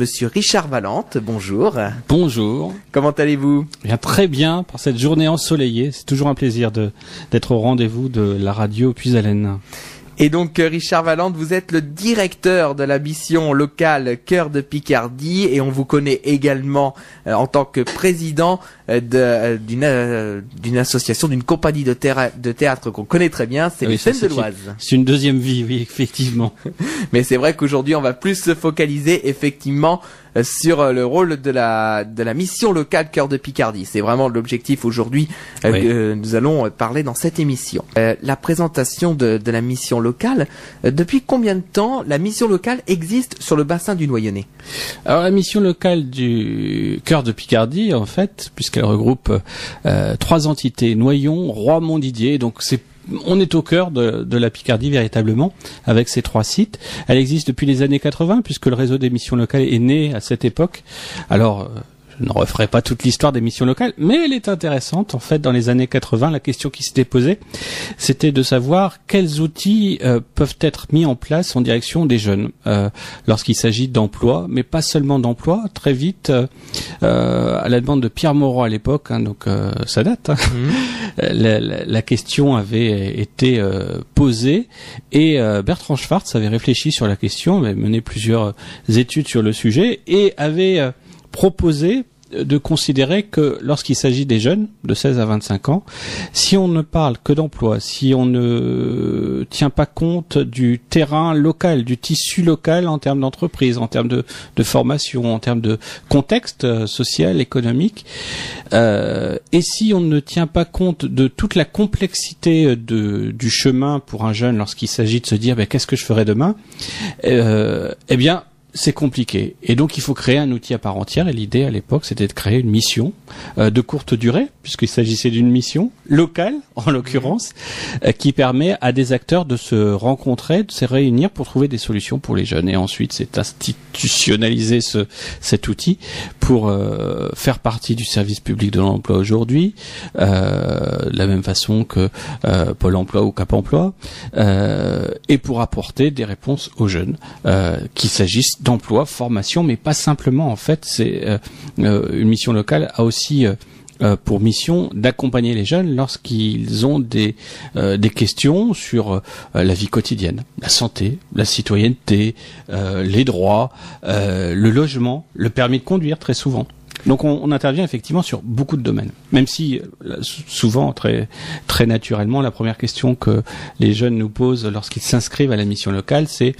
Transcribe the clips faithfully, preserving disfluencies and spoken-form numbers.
Monsieur Richard Valente, bonjour. Bonjour. Comment allez-vous ? Bien, très bien, par cette journée ensoleillée. C'est toujours un plaisir de, d'être au rendez-vous de la radio Puisalène. Et donc, Richard Valente, vous êtes le directeur de la mission locale Cœur de Picardie et on vous connaît également euh, en tant que président euh, de, euh, d'une, euh, d'une association, d'une compagnie de, théra- de théâtre qu'on connaît très bien, c'est oui, les ça, Scènes c'est de l'Oise. Une, c'est une deuxième vie, oui, effectivement. Mais c'est vrai qu'aujourd'hui, on va plus se focaliser effectivement euh, sur euh, le rôle de la de la mission locale Cœur de Picardie. C'est vraiment l'objectif aujourd'hui euh, oui. que nous allons parler dans cette émission. Euh, la présentation de, de la mission locale, euh, depuis combien de temps la mission locale existe sur le bassin du Noyonnais ? Alors la mission locale du Cœur de Picardie, en fait, puisqu'elle regroupe euh, trois entités, Noyon, Roy-Montdidier, donc c'est on est au cœur de, de la Picardie véritablement, avec ces trois sites. Elle existe depuis les années quatre-vingts, puisque le réseau des missions locales est né à cette époque. Alors, euh, je ne referai pas toute l'histoire des missions locales, mais elle est intéressante. En fait, dans les années quatre-vingts, la question qui s'était posée, c'était de savoir quels outils euh, peuvent être mis en place en direction des jeunes euh, lorsqu'il s'agit d'emploi, mais pas seulement d'emploi. Très vite, euh, euh, à la demande de Pierre Mauroy à l'époque, hein, donc euh, ça date, hein, mmh. la, la, la question avait été euh, posée et euh, Bertrand Schwartz avait réfléchi sur la question, avait mené plusieurs études sur le sujet et avait euh, proposé de considérer que lorsqu'il s'agit des jeunes de seize à vingt-cinq ans, si on ne parle que d'emploi, si on ne tient pas compte du terrain local, du tissu local en termes d'entreprise, en termes de, de formation, en termes de contexte social, économique, euh, et si on ne tient pas compte de toute la complexité de, du chemin pour un jeune lorsqu'il s'agit de se dire ben, qu'est-ce que je ferai demain, euh, eh bien c'est compliqué. Et donc, il faut créer un outil à part entière. Et l'idée, à l'époque, c'était de créer une mission euh, de courte durée, puisqu'il s'agissait d'une mission locale, en l'occurrence, euh, qui permet à des acteurs de se rencontrer, de se réunir pour trouver des solutions pour les jeunes. Et ensuite, c'est institutionnaliser ce, cet outil pour euh, faire partie du service public de l'emploi aujourd'hui, euh, de la même façon que euh, Pôle emploi ou Cap emploi, euh, et pour apporter des réponses aux jeunes, euh, qu'il s'agisse d'emploi, formation, mais pas simplement. En fait, c'est euh, euh, une mission locale a aussi euh, euh, pour mission d'accompagner les jeunes lorsqu'ils ont des euh, des questions sur euh, la vie quotidienne, la santé, la citoyenneté, euh, les droits, euh, le logement, le permis de conduire très souvent. Donc on, on intervient effectivement sur beaucoup de domaines, même si souvent, très très naturellement, la première question que les jeunes nous posent lorsqu'ils s'inscrivent à la mission locale, c'est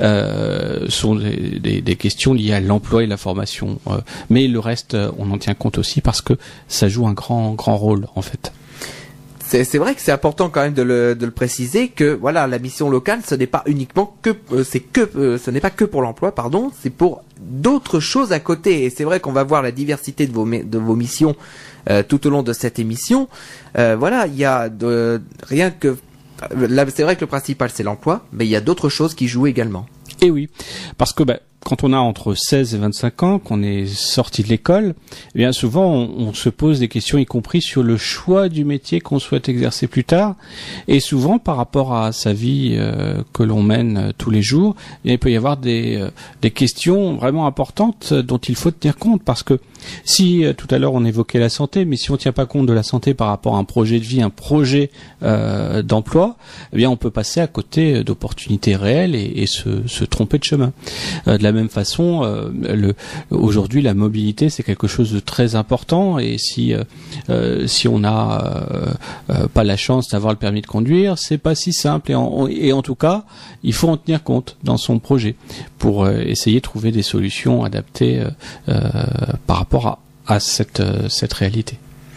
euh, sont des, des, des questions liées à l'emploi et la formation. Euh, mais le reste, on en tient compte aussi parce que ça joue un grand grand rôle en fait. C'est, c'est vrai que c'est important quand même de le, de le préciser que voilà, la mission locale, ce n'est pas uniquement que, euh, c'est que, euh, ce n'est pas que pour l'emploi, pardon, c'est pour d'autres choses à côté. Et c'est vrai qu'on va voir la diversité de vos, de vos missions euh, tout au long de cette émission. Euh, voilà, il y a de, rien que, là, c'est vrai que le principal c'est l'emploi, mais il y a d'autres choses qui jouent également. Et oui, parce que bah, quand on a entre seize et vingt-cinq ans, qu'on est sorti de l'école, eh bien souvent on, on se pose des questions, y compris sur le choix du métier qu'on souhaite exercer plus tard. Et souvent, par rapport à sa vie euh, que l'on mène euh, tous les jours, eh bien, il peut y avoir des, euh, des questions vraiment importantes euh, dont il faut tenir compte. Parce que si, euh, tout à l'heure, on évoquait la santé, mais si on ne tient pas compte de la santé par rapport à un projet de vie, un projet euh, d'emploi, eh bien on peut passer à côté d'opportunités réelles et, et se, se tromper de chemin. Euh, de la même façon, euh, le, aujourd'hui, la mobilité, c'est quelque chose de très important. Et si euh, euh, si on n'a euh, euh, pas la chance d'avoir le permis de conduire, c'est pas si simple. Et en, et en tout cas, il faut en tenir compte dans son projet pour euh, essayer de trouver des solutions adaptées euh, euh, par rapport à, à cette euh, cette réalité.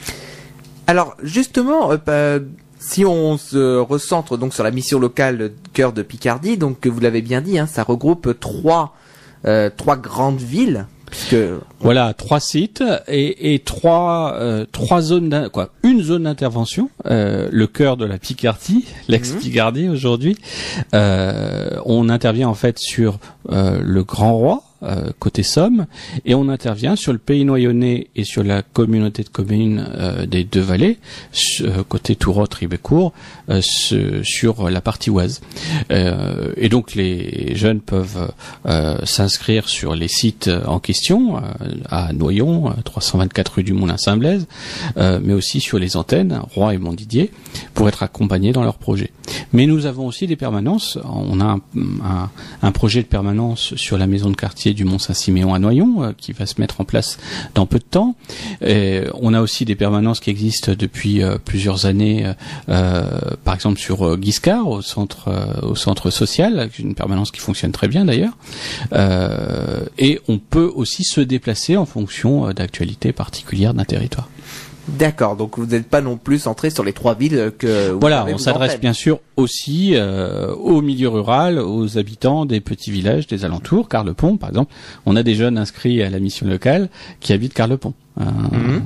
Alors justement, euh, euh, si on se recentre donc sur la mission locale Cœur de Picardie, donc vous l'avez bien dit, hein, ça regroupe trois euh, trois grandes villes. Puisque... Voilà, trois sites et, et trois euh, trois zones, quoi, une zone d'intervention, euh, le cœur de la Picardie, l'ex-Picardie aujourd'hui. Euh, on intervient en fait sur euh, le Grand Roi, euh, côté Somme, et on intervient sur le Pays Noyonnais et sur la communauté de communes euh, des deux vallées, euh, côté Tourotte, Ribécourt, euh, ce, sur la partie Oise. Euh, et donc les jeunes peuvent euh, s'inscrire sur les sites en question, euh, à Noyon, trois cent vingt-quatre rue du Moulin-Saint-Blaise, euh, mais aussi sur les antennes, Roy et Montdidier, pour être accompagnés dans leur projet. Mais nous avons aussi des permanences. On a un, un, un projet de permanence sur la maison de quartier du Mont-Saint-Siméon à Noyon, euh, qui va se mettre en place dans peu de temps. Et on a aussi des permanences qui existent depuis euh, plusieurs années, euh, par exemple sur euh, Guiscard, au centre, euh, au centre social, une permanence qui fonctionne très bien d'ailleurs. Euh, et on peut aussi se déplacer en fonction euh, d'actualités particulières d'un territoire. D'accord, donc vous n'êtes pas non plus centré sur les trois villes que vous Voilà, avez on vous s'adresse antenne. bien sûr aussi euh, au milieu rural, aux habitants des petits villages des alentours. Carlepont, par exemple, on a des jeunes inscrits à la mission locale qui habitent Carlepont. Euh, Mm-hmm.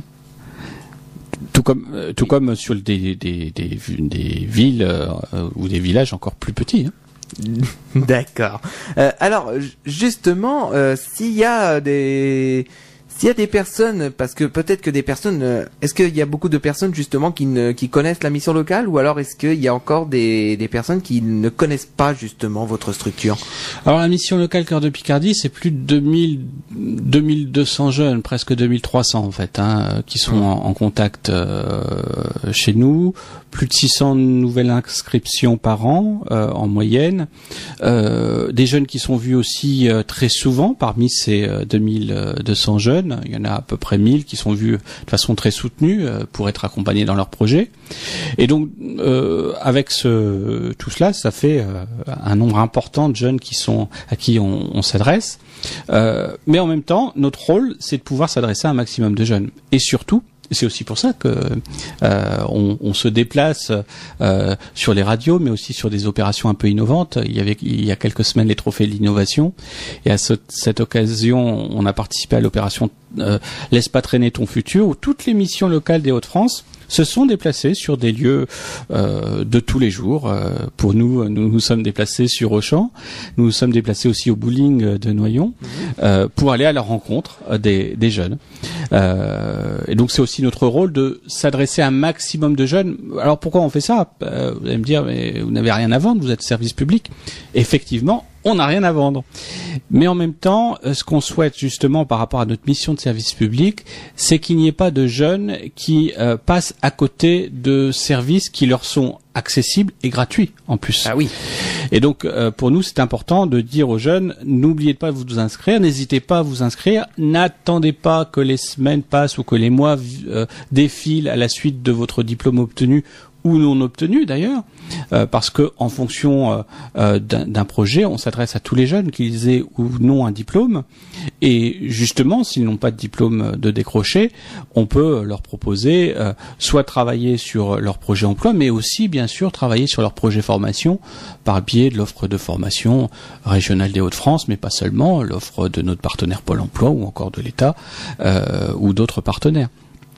Tout comme, euh, tout comme sur des, des, des, des villes euh, ou des villages encore plus petits. Hein. D'accord. Euh, alors justement, euh, s'il y a des s'il y a des personnes, parce que peut-être que des personnes, euh, est-ce qu'il y a beaucoup de personnes justement qui ne qui connaissent la mission locale, ou alors est-ce qu'il y a encore des des personnes qui ne connaissent pas justement votre structure? Alors la mission locale Cœur de Picardie, c'est plus de deux mille, deux mille deux cents jeunes, presque deux mille trois cents en fait, hein, qui sont en, en contact euh, chez nous. Plus de six cents nouvelles inscriptions par an euh, en moyenne. Euh, des jeunes qui sont vus aussi euh, très souvent parmi ces euh, deux mille deux cents jeunes. Il y en a à peu près mille qui sont vus de façon très soutenue euh, pour être accompagnés dans leur projet. Et donc euh, avec ce tout cela, ça fait euh, un nombre important de jeunes qui sont à qui on, on s'adresse. Euh, mais en même temps, notre rôle, c'est de pouvoir s'adresser à un maximum de jeunes. Et surtout, c'est aussi pour ça que euh, on, on se déplace euh, sur les radios, mais aussi sur des opérations un peu innovantes. Il y avait il y a quelques semaines les trophées de l'innovation, et à ce, cette occasion, on a participé à l'opération euh, Laisse pas traîner ton futur, où toutes les missions locales des Hauts-de-France se sont déplacés sur des lieux euh, de tous les jours. Euh, pour nous, nous nous sommes déplacés sur Auchan, nous nous sommes déplacés aussi au bowling de Noyon, euh, pour aller à la rencontre des, des jeunes. Euh, et donc c'est aussi notre rôle de s'adresser à un maximum de jeunes. Alors pourquoi on fait ça? euh, Vous allez me dire, mais vous n'avez rien à vendre, vous êtes service public. Effectivement, on n'a rien à vendre. Mais en même temps, ce qu'on souhaite justement par rapport à notre mission de service public, c'est qu'il n'y ait pas de jeunes qui euh, passent à côté de services qui leur sont accessibles et gratuits en plus. Ah oui. Et donc euh, pour nous, c'est important de dire aux jeunes, n'oubliez pas de vous inscrire, n'hésitez pas à vous inscrire, n'attendez pas que les semaines passent ou que les mois euh, défilent à la suite de votre diplôme obtenu ou non obtenu d'ailleurs, euh, parce que en fonction euh, euh, d'un, d'un projet, on s'adresse à tous les jeunes, qu'ils aient ou non un diplôme, et justement, s'ils n'ont pas de diplôme de décroché, on peut leur proposer euh, soit travailler sur leur projet emploi, mais aussi bien sûr travailler sur leur projet formation par biais de l'offre de formation régionale des Hauts-de-France, mais pas seulement, l'offre de notre partenaire Pôle emploi ou encore de l'État euh, ou d'autres partenaires.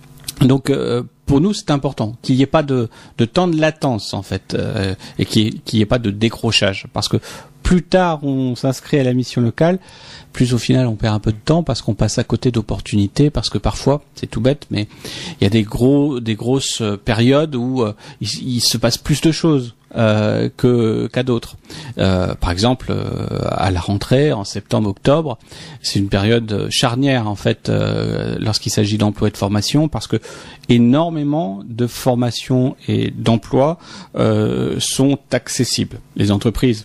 Donc euh, pour nous, c'est important qu'il n'y ait pas de, de temps de latence en fait, euh, et qu'il n'y ait pas de décrochage, parce que plus tard on s'inscrit à la mission locale, plus au final on perd un peu de temps parce qu'on passe à côté d'opportunités, parce que parfois, c'est tout bête, mais il y a des gros, des grosses périodes où euh, il, il se passe plus de choses euh, que qu'à d'autres. Euh, par exemple, euh, à la rentrée en septembre-octobre, c'est une période charnière en fait euh, lorsqu'il s'agit d'emploi et de formation, parce que énormément de formations et d'emplois euh, sont accessibles. Les entreprises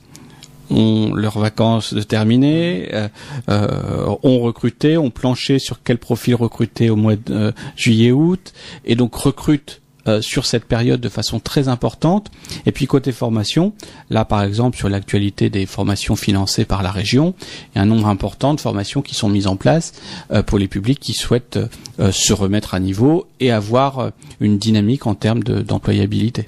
ont leurs vacances de terminées, euh, euh, ont recruté, ont planché sur quel profil recruter au mois de euh, juillet-août, et donc recrutent euh, sur cette période de façon très importante. Et puis côté formation, là par exemple sur l'actualité des formations financées par la région, il y a un nombre important de formations qui sont mises en place euh, pour les publics qui souhaitent euh, se remettre à niveau et avoir euh, une dynamique en termes de, d'employabilité.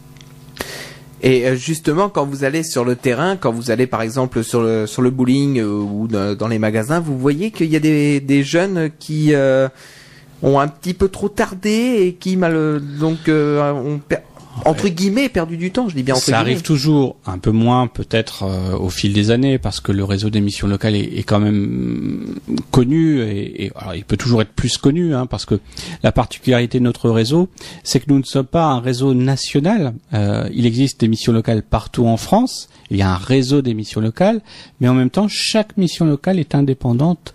Et justement, quand vous allez sur le terrain, quand vous allez par exemple sur le sur le bowling euh, ou de, dans les magasins, vous voyez qu'il y a des des jeunes qui euh, ont un petit peu trop tardé et qui mal donc euh, ont per- entre guillemets perdu du temps, je dis bien entre ça guillemets. arrive toujours, un peu moins peut-être euh, au fil des années, parce que le réseau d'émissions locales est, est quand même connu, et, et alors il peut toujours être plus connu, hein, parce que la particularité de notre réseau, c'est que nous ne sommes pas un réseau national. Euh, il existe des missions locales partout en France, il y a un réseau d'émissions locales, mais en même temps, chaque mission locale est indépendante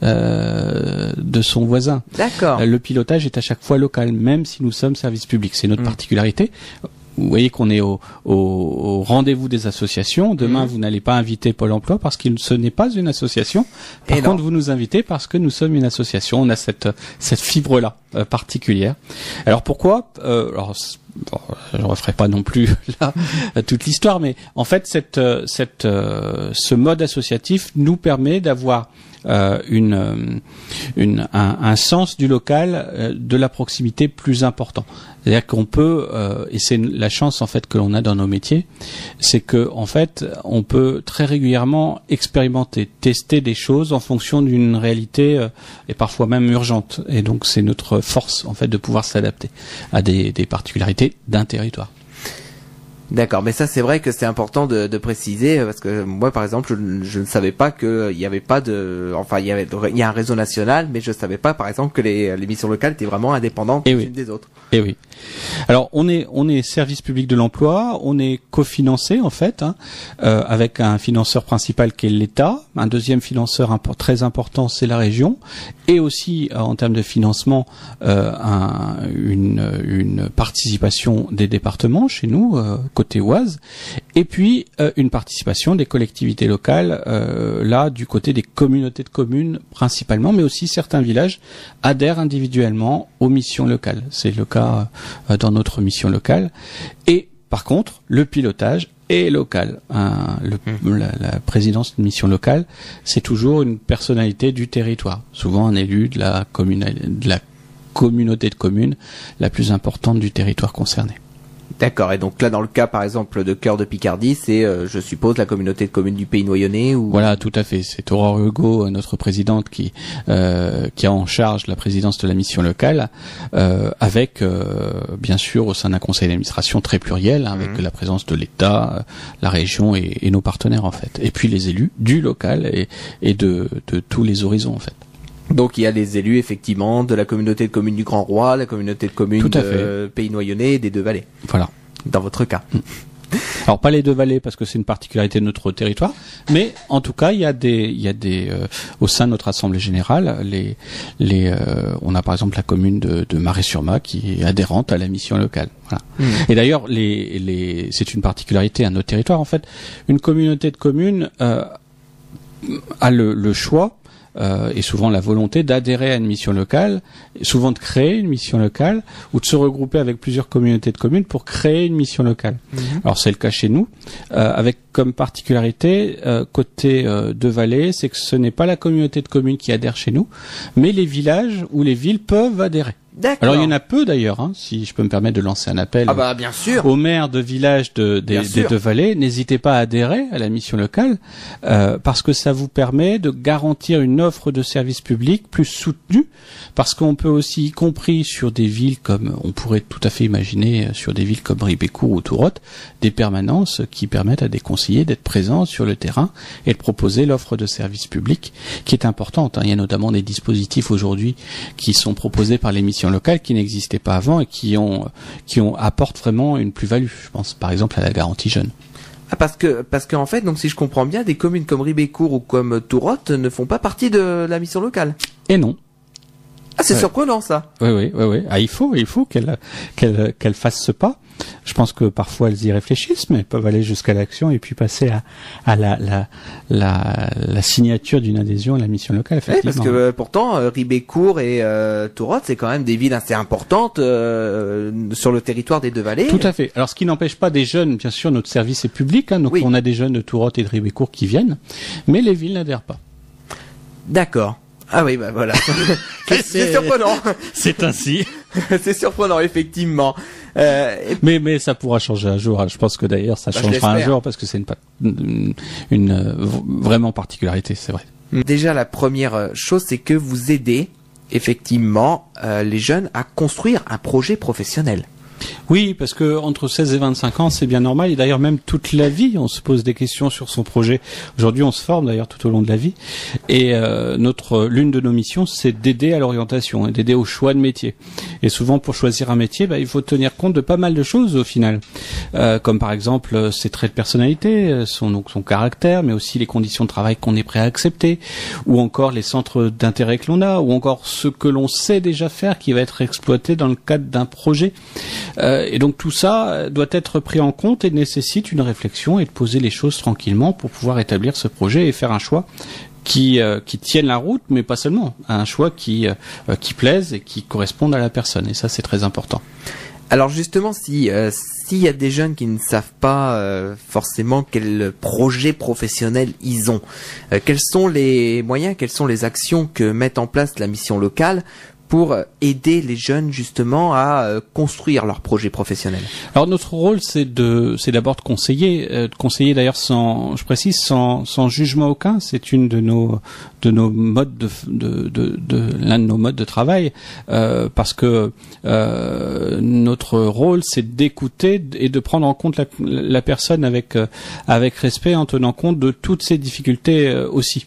Euh, de son voisin. D'accord. Le pilotage est à chaque fois local, même si nous sommes service public. C'est notre mmh. particularité. Vous voyez qu'on est au, au, au rendez-vous des associations. Demain, mmh. vous n'allez pas inviter Pôle emploi parce que ce n'est pas une association. Par Et contre, non. vous nous invitez parce que nous sommes une association. On a cette, cette fibre-là euh, particulière. Alors pourquoi euh, alors, bon, je ne referai pas non plus là toute l'histoire, mais en fait, cette, cette, euh, ce mode associatif nous permet d'avoir Euh, une, une, un, un sens du local, euh, de la proximité plus important. C'est-à-dire qu'on peut, euh, et c'est la chance en fait que l'on a dans nos métiers, c'est que en fait on peut très régulièrement expérimenter, tester des choses en fonction d'une réalité euh, et parfois même urgente. Et donc c'est notre force en fait de pouvoir s'adapter à des, des particularités d'un territoire. D'accord, mais ça c'est vrai que c'est important de, de préciser, parce que moi par exemple je, je ne savais pas que il y avait pas de, enfin il y avait, il y a un réseau national, mais je savais pas par exemple que les, les missions locales étaient vraiment indépendantes les unes des autres. Et oui. Alors on est on est service public de l'emploi, on est cofinancé en fait, hein, euh, avec un financeur principal qui est l'État, un deuxième financeur impo- très important c'est la région, et aussi euh, en termes de financement euh, un, une une participation des départements chez nous euh, côté Oise, et puis euh, une participation des collectivités locales euh, là du côté des communautés de communes principalement, mais aussi certains villages adhèrent individuellement aux missions locales. C'est le cas euh, dans notre mission locale. Et par contre, le pilotage est local. Un, le, mmh. la, la présidence d'une mission locale, c'est toujours une personnalité du territoire, souvent un élu de la, commune, de la communauté de communes la plus importante du territoire concerné. D'accord, et donc là dans le cas par exemple de Cœur de Picardie, c'est euh, je suppose la communauté de communes du Pays Noyonnais ou... Voilà, tout à fait, c'est Aurore Hugo, notre présidente, qui euh, qui a en charge la présidence de la mission locale, euh, avec euh, bien sûr au sein d'un conseil d'administration très pluriel, hein, avec mmh. la présence de l'État, la région et, et nos partenaires en fait, et puis les élus du local et, et de, de tous les horizons en fait. Donc il y a les élus effectivement de la communauté de communes du Grand Roi, la communauté de communes de Pays Noyonnais et des Deux Vallées. Voilà. Dans votre cas. Alors pas les Deux Vallées parce que c'est une particularité de notre territoire, mais en tout cas il y a des il y a des euh, au sein de notre assemblée générale, les les euh, on a par exemple la commune de, de Marais-sur-Mat qui est adhérente à la mission locale. Voilà. Mmh. Et d'ailleurs les les c'est une particularité à notre territoire en fait. Une communauté de communes euh, a le, le choix Euh, et souvent la volonté d'adhérer à une mission locale, souvent de créer une mission locale ou de se regrouper avec plusieurs communautés de communes pour créer une mission locale. Mmh. Alors c'est le cas chez nous, euh, avec comme particularité euh, côté euh, Deux Vallées, c'est que ce n'est pas la communauté de communes qui adhère chez nous, mais les villages ou les villes peuvent adhérer. D'accord. Alors il y en a peu d'ailleurs, hein, si je peux me permettre de lancer un appel ah bah, bien sûr. aux maires de villages de, des, des Deux Vallées. N'hésitez pas à adhérer à la mission locale euh, parce que ça vous permet de garantir une offre de service public plus soutenue, parce qu'on peut aussi, y compris sur des villes comme, on pourrait tout à fait imaginer sur des villes comme Ribécourt ou Tourotte, des permanences qui permettent à des conseillers d'être présents sur le terrain et de proposer l'offre de service public qui est importante. Hein. Il y a notamment des dispositifs aujourd'hui qui sont proposés par les missions locales qui n'existaient pas avant et qui ont qui ont apportent vraiment une plus-value. Je pense par exemple à la garantie jeune. Ah parce que parce qu'en fait donc si je comprends bien, des communes comme Ribécourt ou comme Tourotte ne font pas partie de la mission locale. Et non. Ah c'est ouais. surprenant ça. Oui oui oui oui. Ah il faut il faut qu'elle qu'elle qu'elle fasse ce pas. Je pense que parfois elles y réfléchissent, mais elles peuvent aller jusqu'à l'action et puis passer à, à la, la, la, la signature d'une adhésion à la mission locale. Effectivement. Oui, parce que euh, pourtant euh, Ribécourt et euh, Tourotte, c'est quand même des villes assez importantes euh, sur le territoire des Deux Vallées. Tout à fait. Alors ce qui n'empêche pas des jeunes, bien sûr, notre service est public, hein, donc oui. on a des jeunes de Tourotte et de Ribécourt qui viennent, mais les villes n'adhèrent pas. D'accord. Ah oui, bah voilà. c'est, c'est surprenant. C'est ainsi. C'est surprenant, effectivement. Euh, et... Mais mais ça pourra changer un jour. Je pense que d'ailleurs ça bah, changera un jour parce que c'est une, une, une euh, vraiment particularité, c'est vrai. Déjà la première chose, c'est que vous aidez effectivement euh, les jeunes à construire un projet professionnel. Oui, parce que entre seize et vingt-cinq ans, c'est bien normal. Et d'ailleurs, même toute la vie, on se pose des questions sur son projet. Aujourd'hui, on se forme d'ailleurs tout au long de la vie. Et euh, notre l'une de nos missions, c'est d'aider à l'orientation et d'aider au choix de métier. Et souvent, pour choisir un métier, bah, il faut tenir compte de pas mal de choses au final, euh, comme par exemple ses traits de personnalité, son donc son caractère, mais aussi les conditions de travail qu'on est prêt à accepter, ou encore les centres d'intérêt que l'on a, ou encore ce que l'on sait déjà faire qui va être exploité dans le cadre d'un projet. Euh, Et donc tout ça doit être pris en compte et nécessite une réflexion et de poser les choses tranquillement pour pouvoir établir ce projet et faire un choix qui euh, qui tienne la route, mais pas seulement, un choix qui euh, qui plaise et qui corresponde à la personne. Et ça, c'est très important. Alors justement, si euh, s'il y a des jeunes qui ne savent pas euh, forcément quel projet professionnel ils ont, euh, quels sont les moyens, quelles sont les actions que met en place la mission locale pour aider les jeunes justement à euh, construire leur projet professionnel? Alors notre rôle, c'est de, c'est d'abord de conseiller, euh, de conseiller d'ailleurs sans, je précise, sans, sans jugement aucun. C'est une de nos, de nos modes de, de, de, de l'un de nos modes de travail, euh, parce que euh, notre rôle, c'est d'écouter et de prendre en compte la, la personne avec, euh, avec respect, en tenant compte de toutes ses difficultés euh, aussi.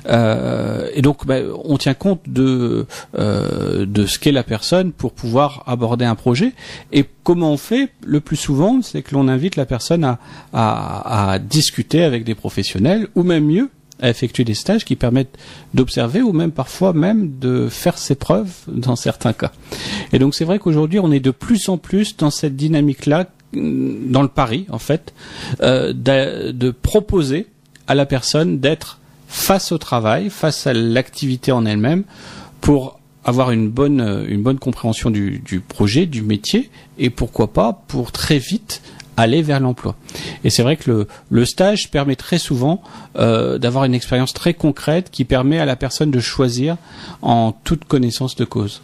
Euh, et donc, bah, on tient compte de euh, de ce qu'est la personne pour pouvoir aborder un projet. Et comment on fait le plus souvent, c'est que l'on invite la personne à, à, à discuter avec des professionnels, ou même mieux, à effectuer des stages qui permettent d'observer, ou même parfois même de faire ses preuves dans certains cas. Et donc c'est vrai qu'aujourd'hui on est de plus en plus dans cette dynamique-là, dans le pari en fait, euh, de, de proposer à la personne d'être face au travail, face à l'activité en elle-même, pour avoir une bonne une bonne compréhension du, du projet, du métier, et pourquoi pas pour très vite aller vers l'emploi. Et c'est vrai que le, le stage permet très souvent euh, d'avoir une expérience très concrète qui permet à la personne de choisir en toute connaissance de cause.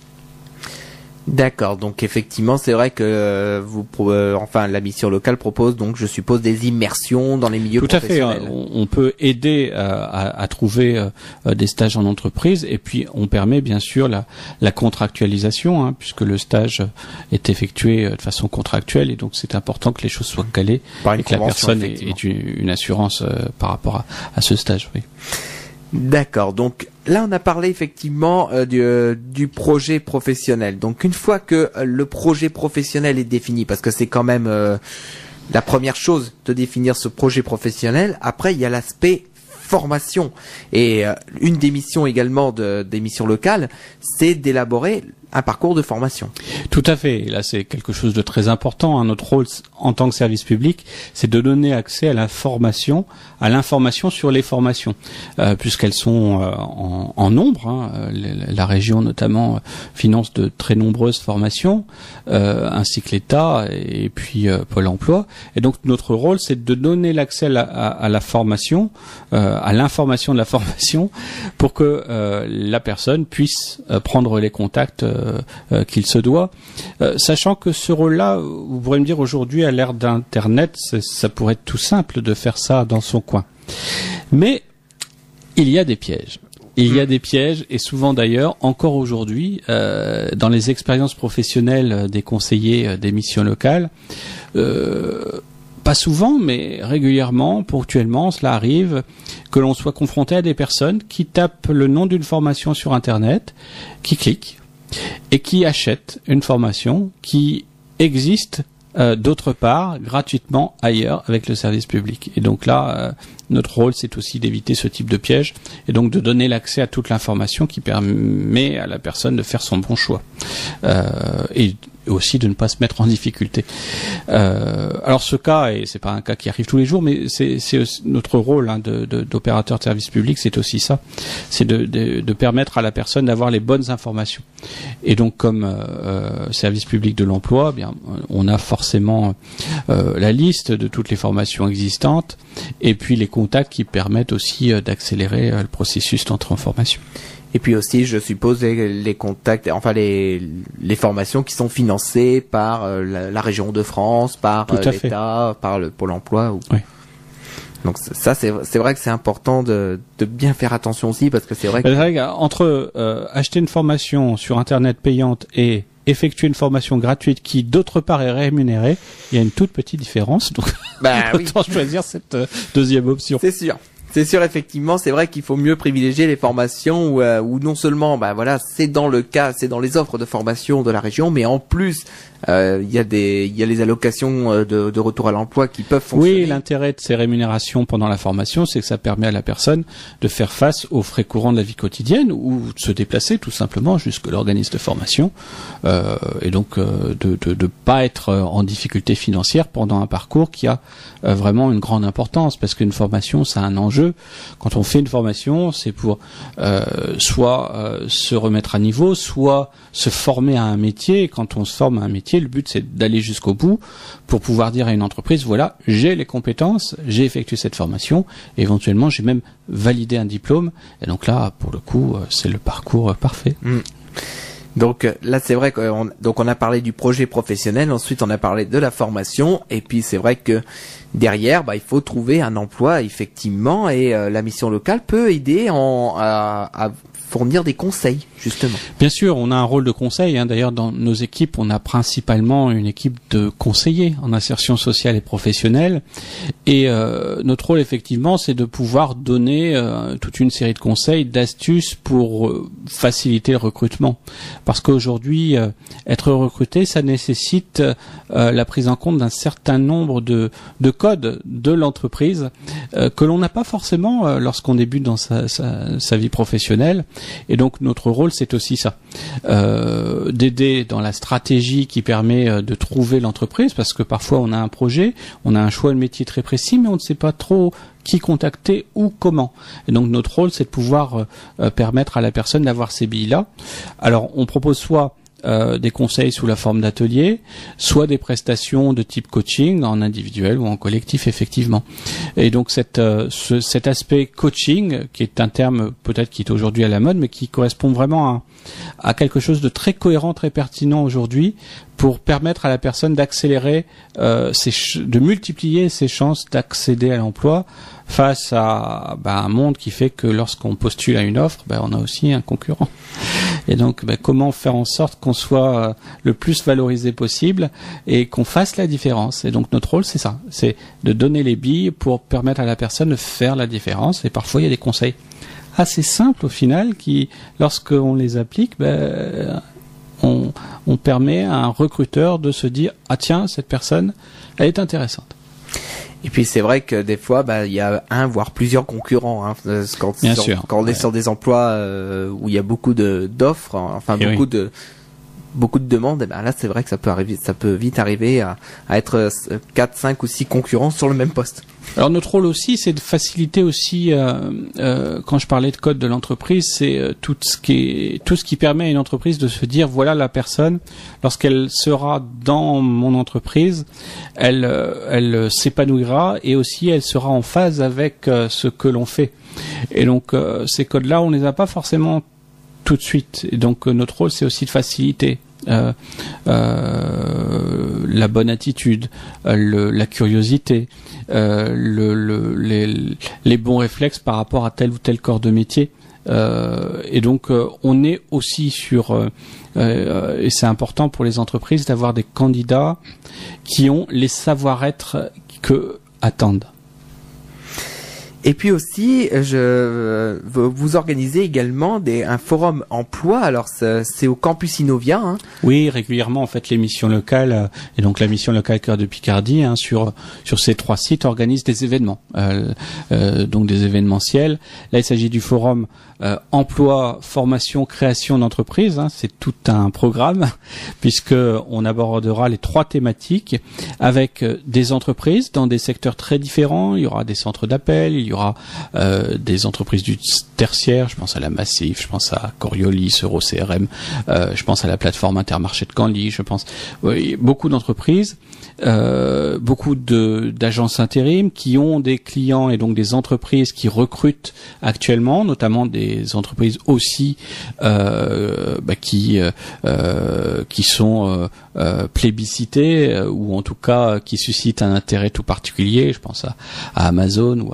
D'accord, donc effectivement, c'est vrai que euh, vous, euh, enfin, la mission locale propose donc, je suppose, des immersions dans les milieux Tout professionnels. Tout à fait. On, on peut aider euh, à, à trouver euh, des stages en entreprise, et puis on permet bien sûr la, la contractualisation, hein, puisque le stage est effectué de façon contractuelle, et donc c'est important que les choses soient calées et que la personne ait, ait une, une assurance euh, par rapport à, à ce stage. Oui. D'accord, donc là on a parlé effectivement euh, du, euh, du projet professionnel. Donc une fois que euh, le projet professionnel est défini, parce que c'est quand même euh, la première chose de définir ce projet professionnel, après il y a l'aspect formation. Et euh, une des missions également de, des missions locales, c'est d'élaborer un parcours de formation. Tout à fait. Là, c'est quelque chose de très important. Hein. Notre rôle en tant que service public, c'est de donner accès à la formation, à l'information sur les formations, euh, puisqu'elles sont euh, en, en nombre. Hein. La région, notamment, finance de très nombreuses formations, euh, ainsi que l'État et puis euh, Pôle Emploi. Et donc, notre rôle, c'est de donner l'accès à la, à, à la formation, euh, à l'information de la formation, pour que euh, la personne puisse euh, prendre les contacts euh, Euh, qu'il se doit, euh, sachant que ce rôle-là, vous pourrez me dire aujourd'hui, à l'ère d'Internet, ça pourrait être tout simple de faire ça dans son coin. Mais il y a des pièges. Il y a des pièges, et souvent d'ailleurs, encore aujourd'hui, euh, dans les expériences professionnelles des conseillers euh, des missions locales, euh, pas souvent, mais régulièrement, ponctuellement, cela arrive que l'on soit confronté à des personnes qui tapent le nom d'une formation sur Internet, qui cliquent, et qui achètent une formation qui existe euh, d'autre part gratuitement ailleurs avec le service public. Et donc là, euh, notre rôle, c'est aussi d'éviter ce type de piège, et donc de donner l'accès à toute l'information qui permet à la personne de faire son bon choix, euh, et aussi de ne pas se mettre en difficulté. Euh, alors ce cas, et c'est pas un cas qui arrive tous les jours, mais c'est, c'est notre rôle hein, de, de, d'opérateur de service public, c'est aussi ça, c'est de, de, de permettre à la personne d'avoir les bonnes informations. Et donc comme euh, service public de l'emploi, eh bien on a forcément euh, la liste de toutes les formations existantes, et puis les contacts qui permettent aussi euh, d'accélérer euh, le processus d'entrée en formation. Et puis aussi, je suppose, les, les contacts, enfin les, les formations qui sont financées par euh, la, la région de France, par euh, l'État, par le Pôle Emploi. Ou... Oui. Donc ça, c'est, c'est vrai que c'est important de, de bien faire attention aussi, parce que c'est vrai que... C'est vrai qu'entre euh, acheter une formation sur Internet payante et effectuer une formation gratuite qui d'autre part est rémunérée, il y a une toute petite différence. Donc bah, autant oui. choisir cette euh, deuxième option. C'est sûr. C'est sûr, effectivement, c'est vrai qu'il faut mieux privilégier les formations où, euh, où non seulement, bah voilà, c'est dans le cas, c'est dans les offres de formation de la région, mais en plus, il euh, y a des, il y a les allocations de, de retour à l'emploi qui peuvent fonctionner. Oui, l'intérêt de ces rémunérations pendant la formation, c'est que ça permet à la personne de faire face aux frais courants de la vie quotidienne ou de se déplacer tout simplement jusque l'organisme de formation euh, et donc euh, de, de de pas être en difficulté financière pendant un parcours qui a euh, vraiment une grande importance, parce qu'une formation, ça a un enjeu. Quand on fait une formation, c'est pour euh, soit euh, se remettre à niveau, soit se former à un métier. Et quand on se forme à un métier, le but c'est d'aller jusqu'au bout pour pouvoir dire à une entreprise, voilà, j'ai les compétences, j'ai effectué cette formation, et éventuellement j'ai même validé un diplôme. Et donc là, pour le coup, c'est le parcours parfait. Mmh. Donc là, c'est vrai qu'on donc on a parlé du projet professionnel, ensuite on a parlé de la formation, et puis c'est vrai que derrière, bah, il faut trouver un emploi effectivement, et euh, la mission locale peut aider en, à, à fournir des conseils, justement. Bien sûr, on a un rôle de conseil. Hein. D'ailleurs, dans nos équipes, on a principalement une équipe de conseillers en insertion sociale et professionnelle. Et euh, notre rôle, effectivement, c'est de pouvoir donner euh, toute une série de conseils, d'astuces pour euh, faciliter le recrutement. Parce qu'aujourd'hui, euh, être recruté, ça nécessite euh, la prise en compte d'un certain nombre de, de codes de l'entreprise euh, que l'on n'a pas forcément euh, lorsqu'on débute dans sa, sa, sa vie professionnelle. Et donc notre rôle, c'est aussi ça, euh, d'aider dans la stratégie qui permet euh, de trouver l'entreprise, parce que parfois on a un projet, on a un choix de métier très précis, mais on ne sait pas trop qui contacter ou comment. Et donc notre rôle, c'est de pouvoir euh, permettre à la personne d'avoir ces billes-là. Alors on propose soit Euh, des conseils sous la forme d'ateliers, soit des prestations de type coaching en individuel ou en collectif, effectivement. Et donc cette, euh, ce, cet aspect coaching, qui est un terme peut-être qui est aujourd'hui à la mode, mais qui correspond vraiment à, à quelque chose de très cohérent, très pertinent aujourd'hui, pour permettre à la personne d'accélérer, euh, ses ch- de multiplier ses chances d'accéder à l'emploi face à bah, un monde qui fait que lorsqu'on postule à une offre, bah, on a aussi un concurrent. Et donc, bah, comment faire en sorte qu'on soit euh, le plus valorisé possible et qu'on fasse la différence. Et donc, notre rôle, c'est ça, c'est de donner les billes pour permettre à la personne de faire la différence. Et parfois, il y a des conseils assez simples au final qui, lorsqu'on les applique, bah, on, on permet à un recruteur de se dire « Ah tiens, cette personne, elle est intéressante ». Et puis c'est vrai que des fois, bah, il y a un voire plusieurs concurrents. Hein, quand, Bien sur, sûr, quand on ouais. est sur des emplois euh, où il y a beaucoup de d'offres, enfin Et beaucoup oui. de beaucoup de demandes, et ben là c'est vrai que ça peut arriver, ça peut vite arriver à, à être quatre, cinq ou six concurrents sur le même poste. Alors notre rôle aussi, c'est de faciliter aussi, euh, euh, quand je parlais de code de l'entreprise, c'est euh, tout ce qui est, tout ce qui permet à une entreprise de se dire, voilà la personne, lorsqu'elle sera dans mon entreprise, elle, euh, elle s'épanouira et aussi elle sera en phase avec euh, ce que l'on fait. Et donc euh, ces codes-là, on les a pas forcément tout de suite. Et donc euh, notre rôle, c'est aussi de faciliter euh, euh, la bonne attitude, euh, le, la curiosité, euh, le, le, les, les bons réflexes par rapport à tel ou tel corps de métier. Euh, et donc euh, on est aussi sur euh, euh, et c'est important pour les entreprises d'avoir des candidats qui ont les savoir-être que attendent. Et puis aussi, je vous organisez également des, un forum emploi. Alors c'est, c'est au campus Innovia. Hein. Oui, régulièrement en fait les missions locales euh, et donc la mission locale Cœur de Picardie hein, sur sur ces trois sites organisent des événements, euh, euh, donc des événementiels. Là, il s'agit du forum euh, emploi, formation, création d'entreprise. Hein, c'est tout un programme puisque on abordera les trois thématiques avec euh, des entreprises dans des secteurs très différents. Il y aura des centres d'appel, il y Il y aura euh, des entreprises du tertiaire, je pense à la Massif, je pense à Coriolis, Euro-C R M, euh, je pense à la plateforme Intermarché de Canly, je pense oui, beaucoup d'entreprises, euh, beaucoup de, d'agences intérim qui ont des clients et donc des entreprises qui recrutent actuellement, notamment des entreprises aussi euh, bah, qui euh, qui sont euh, euh, plébiscitées euh, ou en tout cas qui suscitent un intérêt tout particulier. Je pense à, à Amazon ou à d'autres grandes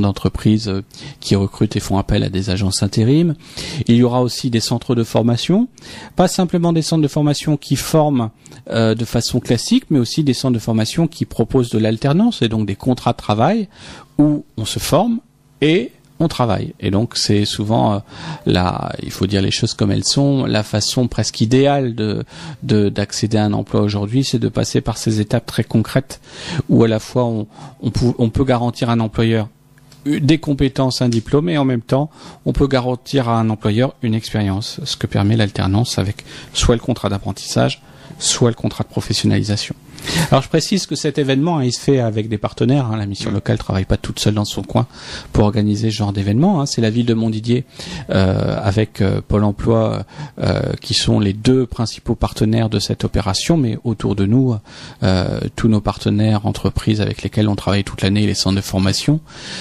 d'entreprises euh, qui recrutent et font appel à des agences intérim. Il y aura aussi des centres de formation, pas simplement des centres de formation qui forment euh, de façon classique, mais aussi des centres de formation qui proposent de l'alternance et donc des contrats de travail où on se forme et on travaille. Et donc c'est souvent euh, la, il faut dire les choses comme elles sont, la façon presque idéale de, de d'accéder à un emploi aujourd'hui, c'est de passer par ces étapes très concrètes où à la fois on, on, peut, on peut garantir à un employeur des compétences, un diplôme, et en même temps on peut garantir à un employeur une expérience, ce que permet l'alternance avec soit le contrat d'apprentissage, soit le contrat de professionnalisation. Alors je précise que cet événement, hein, il se fait avec des partenaires. Hein, la mission locale travaille pas toute seule dans son coin pour organiser ce genre d'événement. Hein. C'est la ville de Montdidier euh, avec euh, Pôle Emploi euh, qui sont les deux principaux partenaires de cette opération. Mais autour de nous, euh, tous nos partenaires, entreprises avec lesquels on travaille toute l'année, les centres de formation,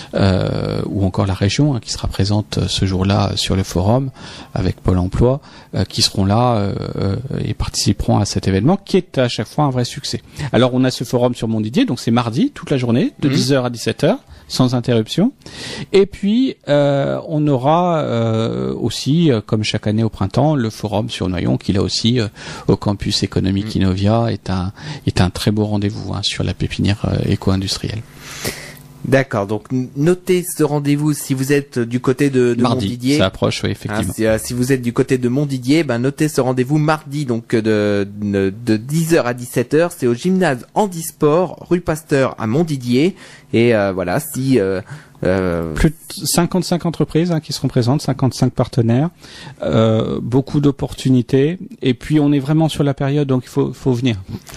euh, ou encore la région hein, qui sera présente ce jour-là sur le forum avec Pôle Emploi, euh, qui seront là euh, et participeront à cet événement qui est à chaque fois un vrai succès. Alors on a ce forum sur Montdidier, donc c'est mardi toute la journée de mmh. dix heures à dix-sept heures sans interruption. Et puis euh, on aura euh, aussi, euh, comme chaque année au printemps, le forum sur Noyon qui là aussi euh, au campus économique mmh. Innovia est un est un très beau rendez-vous hein, sur la pépinière euh, éco-industrielle. D'accord, donc notez ce rendez-vous si vous êtes du côté de, de mardi, Montdidier. Ça approche, oui, effectivement. Hein, si, euh, si vous êtes du côté de Montdidier, ben notez ce rendez-vous mardi, donc de, de, de dix heures à dix-sept heures. C'est au gymnase Handisport, rue Pasteur à Montdidier. Et euh, voilà, si... Euh, Euh, plus de cinquante-cinq entreprises hein, qui seront présentes, cinquante-cinq partenaires, euh, beaucoup d'opportunités. Et puis on est vraiment sur la période, donc il faut, faut venir.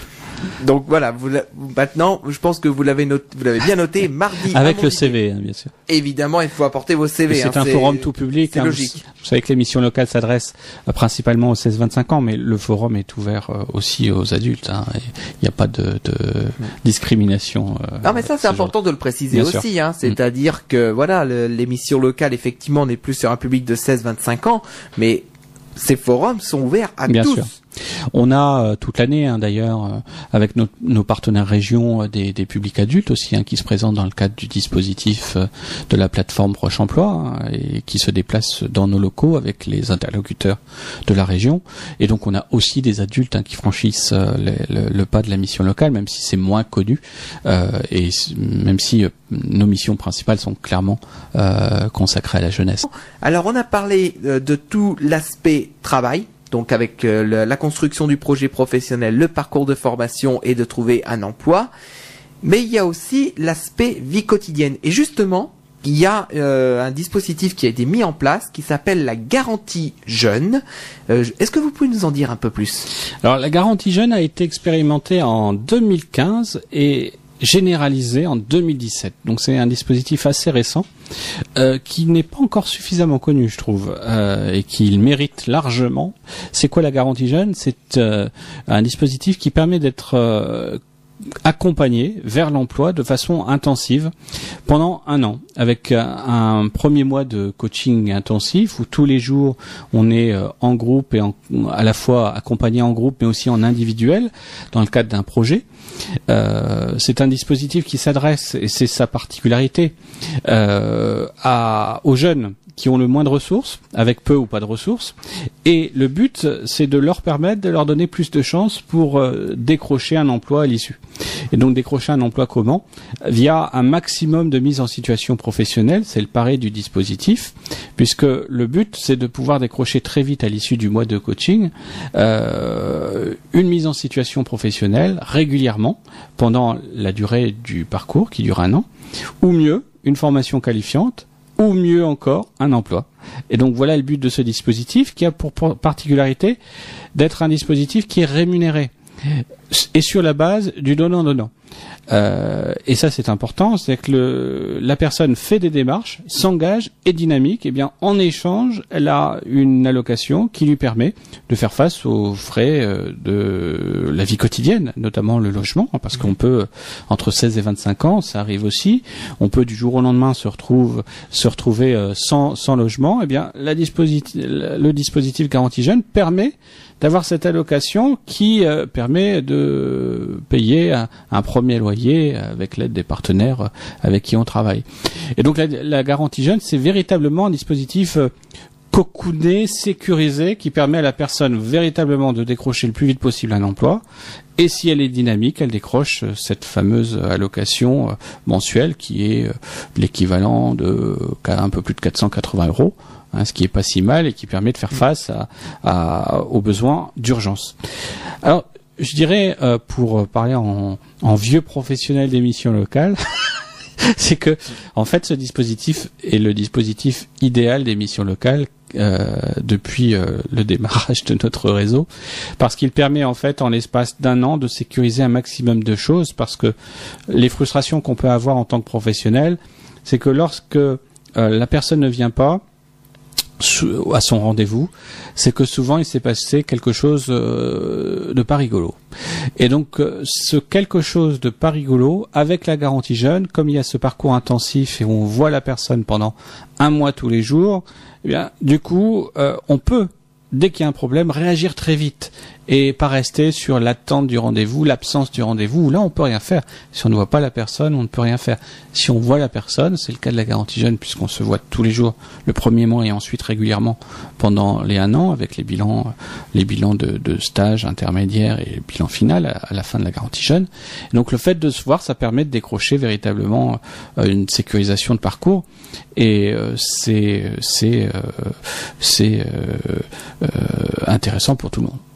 Donc voilà, vous maintenant, je pense que vous l'avez noté, vous l'avez bien noté, mardi. Avec le C V, hein, bien sûr. Évidemment, il faut apporter vos C V. C'est hein, un forum tout public. C'est hein, logique. Vous, vous savez que l'émission locale s'adresse euh, principalement aux seize vingt-cinq ans, mais le forum est ouvert euh, aussi aux adultes. Hein, il n'y a pas de, de discrimination. Euh, non, mais ça, c'est important de le préciser bien aussi. Hein, c'est-à-dire mmh. que voilà, l'émission locale, effectivement, n'est plus sur un public de seize vingt-cinq ans, mais ces forums sont ouverts à bien tous. Sûr. On a euh, toute l'année hein, d'ailleurs euh, avec nos, nos partenaires régions euh, des, des publics adultes aussi hein, qui se présentent dans le cadre du dispositif euh, de la plateforme Proche Emploi hein, et qui se déplacent dans nos locaux avec les interlocuteurs de la région. Et donc on a aussi des adultes hein, qui franchissent euh, le, le, le pas de la mission locale, même si c'est moins connu euh, et même si euh, nos missions principales sont clairement euh, consacrées à la jeunesse. Alors on a parlé euh, de tout l'aspect travail. Donc avec euh, le, la construction du projet professionnel, le parcours de formation et de trouver un emploi. Mais il y a aussi l'aspect vie quotidienne. Et justement, il y a euh, un dispositif qui a été mis en place qui s'appelle la garantie jeune. Euh, Est-ce que vous pouvez nous en dire un peu plus? Alors la garantie jeune a été expérimentée en deux mille quinze et généralisé en deux mille dix-sept. Donc c'est un dispositif assez récent euh, qui n'est pas encore suffisamment connu, je trouve, euh, et qui mérite largement. C'est quoi la garantie jeune? C'est euh, un dispositif qui permet d'être euh, accompagné vers l'emploi de façon intensive pendant un an, avec un, un premier mois de coaching intensif où tous les jours on est euh, en groupe et en, à la fois accompagné en groupe mais aussi en individuel dans le cadre d'un projet. Euh, c'est un dispositif qui s'adresse, et c'est sa particularité, euh, à, aux jeunes qui ont le moins de ressources, avec peu ou pas de ressources, et le but c'est de leur permettre, de leur donner plus de chances pour euh, décrocher un emploi à l'issue. Et donc décrocher un emploi comment? Via un maximum de mise en situation professionnelle, c'est le pari du dispositif, puisque le but c'est de pouvoir décrocher très vite à l'issue du mois de coaching euh, une mise en situation professionnelle régulièrement pendant la durée du parcours qui dure un an, ou mieux une formation qualifiante, ou mieux encore, un emploi. Et donc voilà le but de ce dispositif qui a pour particularité d'être un dispositif qui est rémunéré et sur la base du donnant-donnant. Euh, et ça c'est important, c'est que le, la personne fait des démarches, s'engage, est dynamique, et bien en échange elle a une allocation qui lui permet de faire face aux frais euh, de la vie quotidienne, notamment le logement, hein, parce qu'on peut entre seize et vingt-cinq ans, ça arrive aussi, on peut du jour au lendemain se retrouve se retrouver euh, sans, sans logement, et bien la dispositif, le dispositif Garantie Jeune permet d'avoir cette allocation qui euh, permet permet de payer un, un premier loyer avec l'aide des partenaires avec qui on travaille. Et donc la, la garantie jeune, c'est véritablement un dispositif cocooné, sécurisé, qui permet à la personne véritablement de décrocher le plus vite possible un emploi. Et si elle est dynamique, elle décroche cette fameuse allocation mensuelle qui est l'équivalent de un peu plus de quatre cent quatre-vingts euros, hein, ce qui est pas si mal et qui permet de faire face à, à, aux besoins d'urgence. Alors, je dirais, euh, pour parler en, en vieux professionnel des missions locales, c'est que, en fait, ce dispositif est le dispositif idéal des missions locales euh, depuis euh, le démarrage de notre réseau, parce qu'il permet, en fait, en l'espace d'un an, de sécuriser un maximum de choses, parce que les frustrations qu'on peut avoir en tant que professionnel, c'est que lorsque euh, la personne ne vient pas à son rendez-vous, c'est que souvent il s'est passé quelque chose euh, de pas rigolo. Et donc euh, ce quelque chose de pas rigolo, avec la garantie jeune, comme il y a ce parcours intensif et où on voit la personne pendant un mois tous les jours, eh bien du coup euh, on peut, dès qu'il y a un problème, réagir très vite et pas rester sur l'attente du rendez-vous, l'absence du rendez-vous, où là on peut rien faire. Si on ne voit pas la personne, on ne peut rien faire. Si on voit la personne, c'est le cas de la garantie jeune, puisqu'on se voit tous les jours, le premier mois et ensuite régulièrement pendant les un an, avec les bilans, les bilans de, de stage intermédiaire et le bilan final à, à la fin de la garantie jeune. Et donc le fait de se voir, ça permet de décrocher véritablement euh, une sécurisation de parcours, et euh, c'est c'est euh, c'est euh, euh, intéressant pour tout le monde.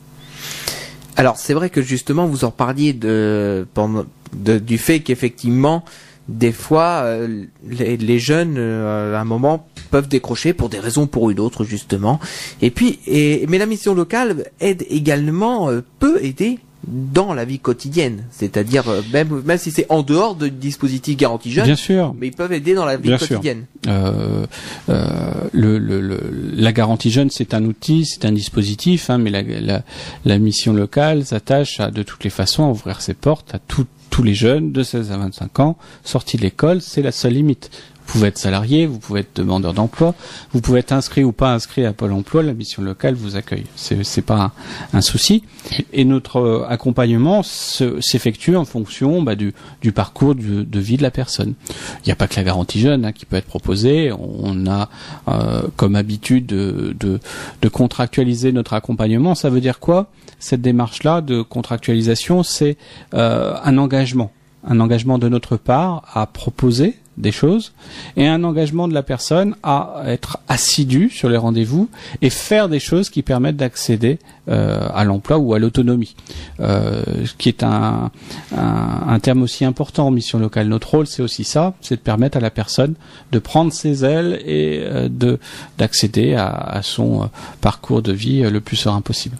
Alors c'est vrai que justement vous en parliez de, de du fait qu'effectivement des fois euh, les, les jeunes euh, à un moment peuvent décrocher pour des raisons pour une autre justement. Et puis et mais la mission locale aide également euh, peut aider dans la vie quotidienne, c'est-à-dire euh, même même si c'est en dehors du dispositif garantie jeune. Bien sûr. Mais ils peuvent aider dans la vie Bien quotidienne. Euh, euh, le, le, le, la garantie jeune, c'est un outil, c'est un dispositif, hein, mais la, la, la mission locale s'attache à de toutes les façons à ouvrir ses portes à tout, tous les jeunes de seize à vingt-cinq ans sortis de l'école. C'est la seule limite. Vous pouvez être salarié, vous pouvez être demandeur d'emploi, vous pouvez être inscrit ou pas inscrit à Pôle emploi, la mission locale vous accueille. C'est, c'est pas un, un souci. Et notre euh, accompagnement se, s'effectue en fonction bah, du, du parcours de, de vie de la personne. Il n'y a pas que la garantie jeune hein, qui peut être proposée. On a euh, comme habitude de, de, de contractualiser notre accompagnement. Ça veut dire quoi ? Cette démarche-là de contractualisation, c'est euh, un engagement. Un engagement de notre part à proposer des choses et un engagement de la personne à être assidu sur les rendez-vous et faire des choses qui permettent d'accéder euh, à l'emploi ou à l'autonomie, euh, ce qui est un, un, un terme aussi important en mission locale. Notre rôle, c'est aussi ça, c'est de permettre à la personne de prendre ses ailes et euh, de d'accéder à, à son euh, parcours de vie euh, le plus serein possible.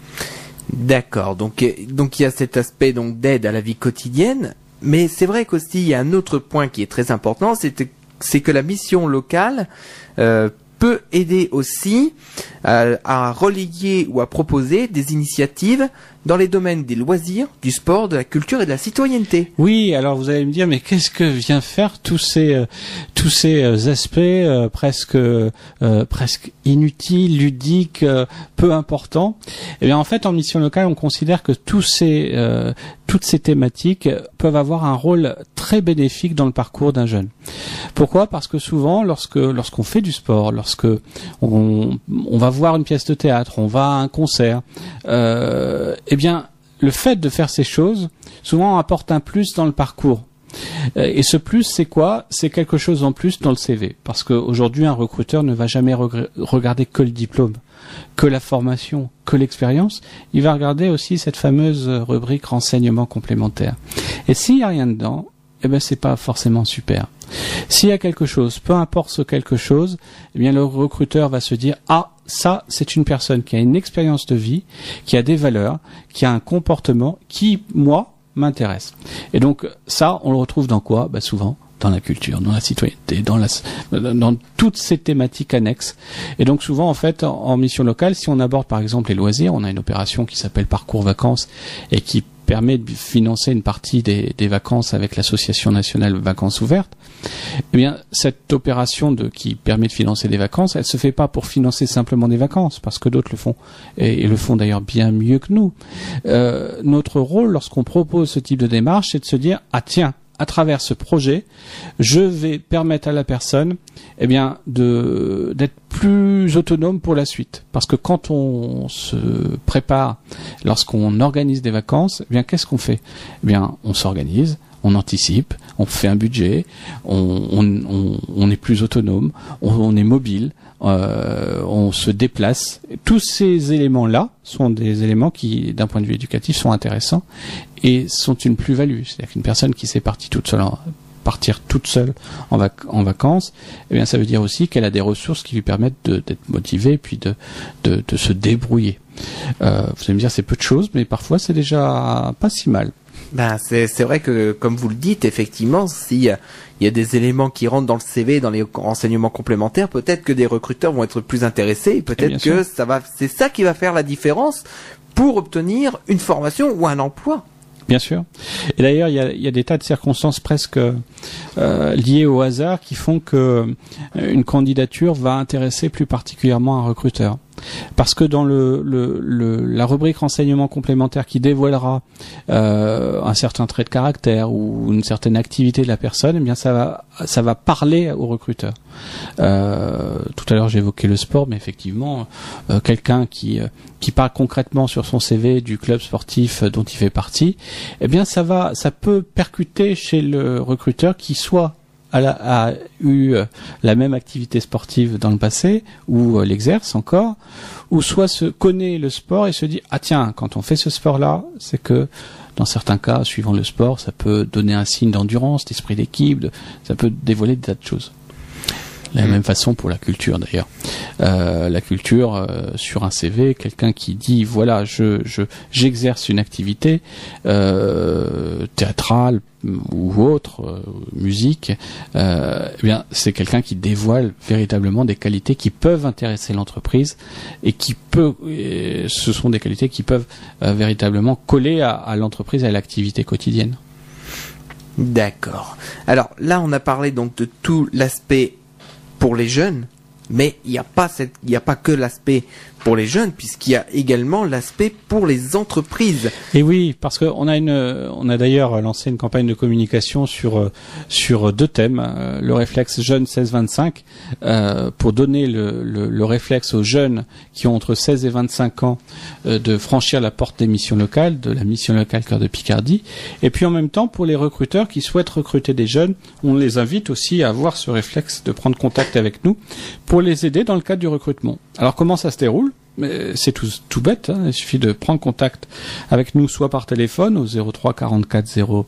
D'accord, donc donc il y a cet aspect donc d'aide à la vie quotidienne. Mais c'est vrai qu'aussi il y a un autre point qui est très important, c'est, c'est que la mission locale euh, peut aider aussi à, à relayer ou à proposer des initiatives dans les domaines des loisirs, du sport, de la culture et de la citoyenneté. Oui, alors vous allez me dire, mais qu'est-ce que vient faire tous ces euh, tous ces euh, aspects euh, presque euh, presque inutiles, ludiques, euh, peu importants? Eh bien, en fait, en mission locale, on considère que tous ces euh, toutes ces thématiques peuvent avoir un rôle très bénéfique dans le parcours d'un jeune. Pourquoi ? Parce que souvent, lorsque lorsqu'on fait du sport, lorsque on, on va voir une pièce de théâtre, on va à un concert, euh, eh bien, le fait de faire ces choses, souvent, apporte un plus dans le parcours. Et ce plus, c'est quoi ? C'est quelque chose en plus dans le C V. Parce qu'aujourd'hui, un recruteur ne va jamais regr- regarder que le diplôme, que la formation, que l'expérience. Il va regarder aussi cette fameuse rubrique renseignements complémentaires. Et s'il n'y a rien dedans, eh ben, c'est pas forcément super. S'il y a quelque chose, peu importe ce quelque chose, eh bien, le recruteur va se dire, ah, ça, c'est une personne qui a une expérience de vie, qui a des valeurs, qui a un comportement qui, moi, m'intéresse. Et donc, ça, on le retrouve dans quoi ? Bah, souvent, dans la culture, dans la citoyenneté, dans la, dans toutes ces thématiques annexes. Et donc, souvent, en fait, en, en mission locale, si on aborde, par exemple, les loisirs, on a une opération qui s'appelle Parcours Vacances et qui permet de financer une partie des, des vacances avec l'Association nationale Vacances ouvertes, eh bien cette opération de qui permet de financer des vacances, elle se fait pas pour financer simplement des vacances, parce que d'autres le font et, et le font d'ailleurs bien mieux que nous. Euh, notre rôle lorsqu'on propose ce type de démarche, c'est de se dire ah tiens, à travers ce projet, je vais permettre à la personne, eh bien, de d'être plus autonome pour la suite. Parce que quand on se prépare, lorsqu'on organise des vacances, eh bien, qu'est-ce qu'on fait ? Eh bien, on s'organise, on anticipe, on fait un budget, on, on, on, on est plus autonome, on, on est mobile, euh, on se déplace. Tous ces éléments-là sont des éléments qui, d'un point de vue éducatif, sont intéressants et sont une plus-value. C'est-à-dire qu'une personne qui s'est partie toute seule, en, partir toute seule en, vac- en vacances, eh bien, ça veut dire aussi qu'elle a des ressources qui lui permettent de, d'être motivée, puis de, de, de se débrouiller. Euh, vous allez me dire, c'est peu de choses, mais parfois c'est déjà pas si mal. Ben, c'est, c'est vrai que, comme vous le dites, effectivement, si euh, il y a des éléments qui rentrent dans le C V, dans les renseignements complémentaires, peut-être que des recruteurs vont être plus intéressés, et peut-être et que sûr. ça va, c'est ça qui va faire la différence pour obtenir une formation ou un emploi. Bien sûr. Et d'ailleurs, il y a, il y a des tas de circonstances presque euh, liées au hasard qui font que une candidature va intéresser plus particulièrement un recruteur. Parce que dans le, le, le la rubrique renseignements complémentaires qui dévoilera euh, un certain trait de caractère ou une certaine activité de la personne, eh bien ça va ça va parler au recruteur. Euh, tout à l'heure j'évoquais le sport, mais effectivement euh, quelqu'un qui qui parle concrètement sur son C V du club sportif dont il fait partie, eh bien ça va ça peut percuter chez le recruteur qui soit A, la, a eu la même activité sportive dans le passé, ou euh, l'exerce encore, ou soit se connaît le sport et se dit ah tiens, quand on fait ce sport-là, c'est que dans certains cas, suivant le sport, ça peut donner un signe d'endurance, d'esprit d'équipe, de, ça peut dévoiler des tas de choses. De la mmh. même façon pour la culture d'ailleurs. Euh, la culture euh, sur un C V, quelqu'un qui dit voilà, je, je j'exerce une activité euh, théâtrale ou autre, euh, musique, euh, eh bien c'est quelqu'un qui dévoile véritablement des qualités qui peuvent intéresser l'entreprise et qui peut, et ce sont des qualités qui peuvent euh, véritablement coller à, à l'entreprise et à l'activité quotidienne. D'accord. Alors là, on a parlé donc de tout l'aspect pour les jeunes, mais il n'y a pas cette, il n'y a pas que l'aspect pour les jeunes, puisqu'il y a également l'aspect pour les entreprises. Et oui, parce que on a une, on a d'ailleurs lancé une campagne de communication sur sur deux thèmes, le réflexe jeune seize vingt-cinq, euh, pour donner le, le, le réflexe aux jeunes qui ont entre seize et vingt-cinq ans euh, de franchir la porte des missions locales, de la mission locale Cœur de Picardie, et puis en même temps pour les recruteurs qui souhaitent recruter des jeunes, on les invite aussi à avoir ce réflexe de prendre contact avec nous pour les aider dans le cadre du recrutement. Alors comment ça se déroule ? Mais c'est tout, tout bête, hein. Il suffit de prendre contact avec nous soit par téléphone au zéro trois quarante-quatre zéro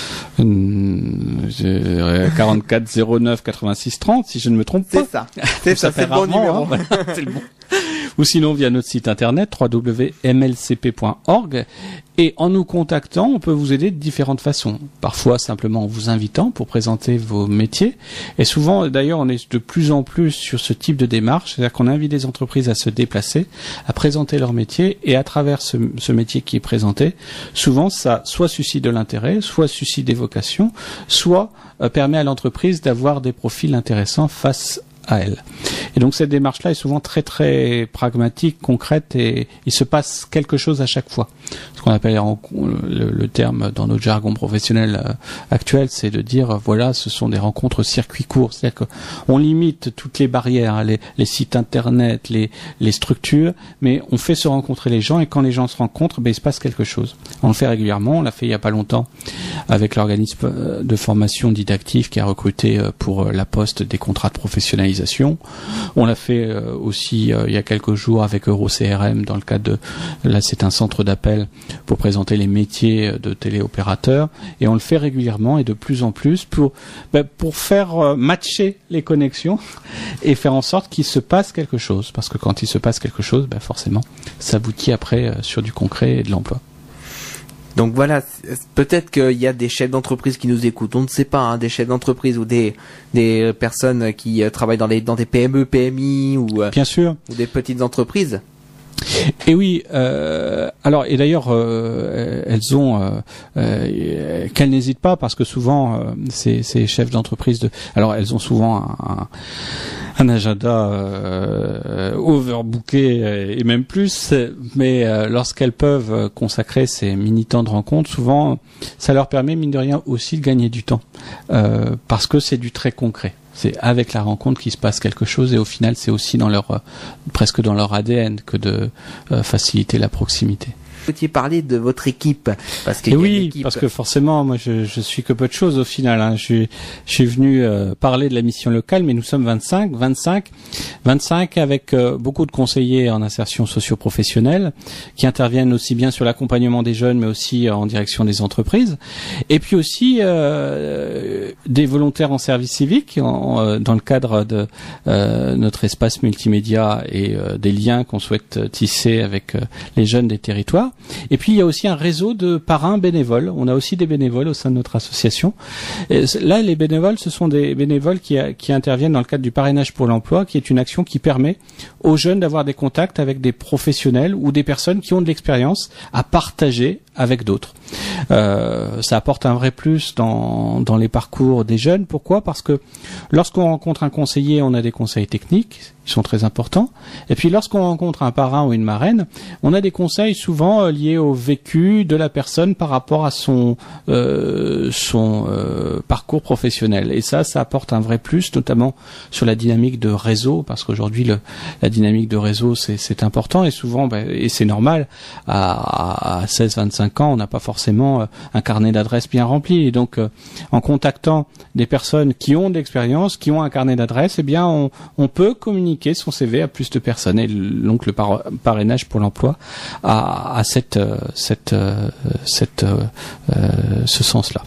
quarante-quatre zéro neuf quatre-vingt-six trente si je ne me trompe pas. C'est ça, c'est ça, ça c'est le bon numéro. Hein. C'est le bon. Ou sinon via notre site internet w w w point m l c p point org. Et en nous contactant, on peut vous aider de différentes façons. Parfois simplement en vous invitant pour présenter vos métiers. Et souvent, d'ailleurs, on est de plus en plus sur ce type de démarche. C'est-à-dire qu'on invite les entreprises à se déplacer, à présenter leur métier. Et à travers ce, ce métier qui est présenté, souvent ça soit suscite de l'intérêt, soit suscite des vocations, soit euh, permet à l'entreprise d'avoir des profils intéressants face à elle. Et donc cette démarche-là est souvent très très pragmatique, concrète, et il se passe quelque chose à chaque fois. Ce qu'on appelle le, le terme dans notre jargon professionnel euh, actuel, c'est de dire euh, voilà, ce sont des rencontres circuit court, c'est-à-dire qu'on limite toutes les barrières, hein, les, les sites internet, les, les structures, mais on fait se rencontrer les gens, et quand les gens se rencontrent, ben, il se passe quelque chose. On le fait régulièrement, on l'a fait il y a pas longtemps avec l'organisme de formation Didactif qui a recruté euh, pour euh, la Poste des contrats de professionnalisation. On l'a fait euh, aussi euh, il y a quelques jours avec EuroCRM dans le cadre de, là c'est un centre d'appel pour présenter les métiers de téléopérateurs, et on le fait régulièrement et de plus en plus pour ben, pour faire euh, matcher les connexions et faire en sorte qu'il se passe quelque chose, parce que quand il se passe quelque chose, ben, forcément ça aboutit après euh, sur du concret et de l'emploi. Donc voilà, peut-être qu'il y a des chefs d'entreprise qui nous écoutent, on ne sait pas, hein, des chefs d'entreprise ou des des personnes qui euh, travaillent dans les dans des P M E, P M I ou euh, bien sûr, ou des petites entreprises. Et oui, euh, alors et d'ailleurs euh, elles ont euh, euh, qu'elles n'hésitent pas parce que souvent euh, ces, ces chefs d'entreprise de alors elles ont souvent un, un agenda euh, overbooké et même plus, mais euh, lorsqu'elles peuvent consacrer ces mini temps de rencontre, souvent ça leur permet mine de rien aussi de gagner du temps euh, parce que c'est du très concret. C'est avec la rencontre qu'il se passe quelque chose et au final c'est aussi dans leur euh, presque dans leur A D N que de euh, faciliter la proximité. Vous pouviez parler de votre équipe parce que oui, équipe... parce que forcément, moi, je, je suis que peu de choses au final. Hein. Je, suis, je suis venu euh, parler de la mission locale, mais nous sommes vingt-cinq, vingt-cinq, vingt-cinq avec euh, beaucoup de conseillers en insertion socio-professionnelle qui interviennent aussi bien sur l'accompagnement des jeunes, mais aussi euh, en direction des entreprises, et puis aussi euh, des volontaires en service civique en, euh, dans le cadre de euh, notre espace multimédia et euh, des liens qu'on souhaite tisser avec euh, les jeunes des territoires. Et puis il y a aussi un réseau de parrains bénévoles. On a aussi des bénévoles au sein de notre association. Et là, les bénévoles, ce sont des bénévoles qui, qui interviennent dans le cadre du parrainage pour l'emploi, qui est une action qui permet aux jeunes d'avoir des contacts avec des professionnels ou des personnes qui ont de l'expérience à partager avec d'autres. Euh, ça apporte un vrai plus dans, dans les parcours des jeunes. Pourquoi ? Parce que lorsqu'on rencontre un conseiller, on a des conseils techniques, ils sont très importants. Et puis lorsqu'on rencontre un parrain ou une marraine, on a des conseils souvent euh, liés au vécu de la personne par rapport à son, euh, son euh, parcours professionnel. Et ça, ça apporte un vrai plus, notamment sur la dynamique de réseau, parce qu'aujourd'hui, le, la dynamique de réseau, c'est, c'est important. Et souvent, bah, et c'est normal, à, à seize vingt-cinq ans, on n'a pas forcément un carnet d'adresses bien rempli. Et donc, euh, en contactant des personnes qui ont de l'expérience, qui ont un carnet d'adresses, eh bien, on, on peut communiquer son C V à plus de personnes. Et donc, le par- parrainage pour l'emploi a, a cette, euh, cette, euh, cette, euh, euh, ce sens-là.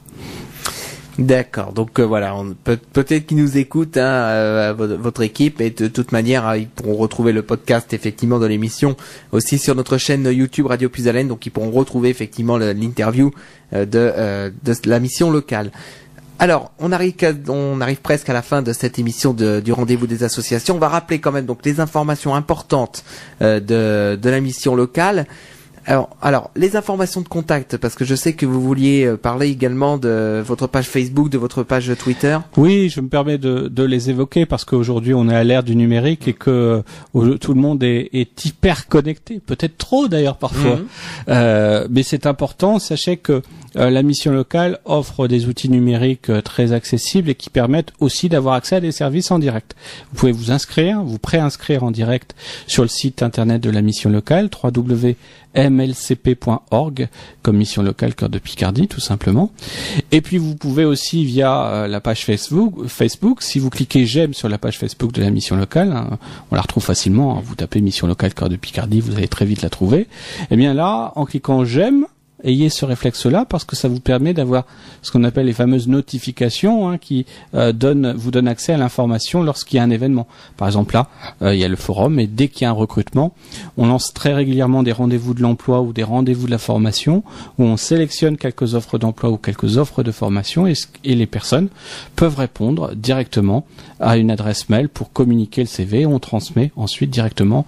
D'accord, donc euh, voilà, on peut, peut-être qu'ils nous écoutent, hein, euh, votre, votre équipe, et de toute manière, hein, ils pourront retrouver le podcast effectivement de l'émission aussi sur notre chaîne YouTube Radio Puisalène, donc ils pourront retrouver effectivement le, l'interview euh, de, euh, de la mission locale. Alors, on arrive, on arrive presque à la fin de cette émission de, du rendez-vous des associations. On va rappeler quand même donc les informations importantes euh, de, de la mission locale. Alors, alors, les informations de contact, parce que je sais que vous vouliez parler également de votre page Facebook, de votre page Twitter. Oui, je me permets de, de les évoquer parce qu'aujourd'hui on est à l'ère du numérique et que euh, tout le monde est, est hyper connecté, peut-être trop d'ailleurs parfois. Mmh. Euh, mais c'est important, sachez que euh, la mission locale offre des outils numériques euh, très accessibles et qui permettent aussi d'avoir accès à des services en direct. Vous pouvez vous inscrire, vous préinscrire en direct sur le site internet de la mission locale, w w w point m l c p point org, comme mission locale Cœur de Picardie, tout simplement. Et puis vous pouvez aussi via euh, la page Facebook, Facebook, si vous cliquez j'aime sur la page Facebook de la mission locale, hein, on la retrouve facilement, hein, vous tapez mission locale Cœur de Picardie, vous allez très vite la trouver. Et bien là, en cliquant j'aime, ayez ce réflexe-là parce que ça vous permet d'avoir ce qu'on appelle les fameuses notifications, hein, qui euh, donnent, vous donnent accès à l'information lorsqu'il y a un événement. Par exemple là, euh, il y a le forum et dès qu'il y a un recrutement, on lance très régulièrement des rendez-vous de l'emploi ou des rendez-vous de la formation où on sélectionne quelques offres d'emploi ou quelques offres de formation et, et les personnes peuvent répondre directement à une adresse mail pour communiquer le C V. On transmet ensuite directement